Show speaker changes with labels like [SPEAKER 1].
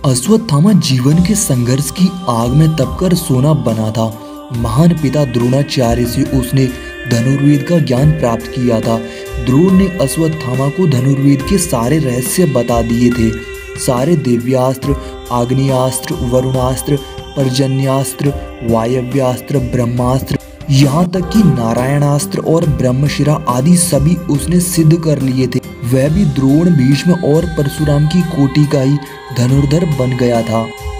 [SPEAKER 1] अश्वत्थामा जीवन के संघर्ष की आग में तपकर सोना बना था। महान पिता द्रोणाचार्य से उसने धनुर्वेद का ज्ञान प्राप्त किया था। द्रोण ने अश्वत्थामा को धनुर्वेद के सारे रहस्य बता दिए थे। सारे दिव्यास्त्र, आग्नेयास्त्र, वरुणास्त्र, पर्जन्यास्त्र, वायव्यास्त्र, ब्रह्मास्त्र, यहाँ तक कि नारायणास्त्र और ब्रह्मशिरा आदि सभी उसने सिद्ध कर लिए थे। वह भी द्रोण, भीष्म और परशुराम की कोटि का ही धनुर्धर बन गया था।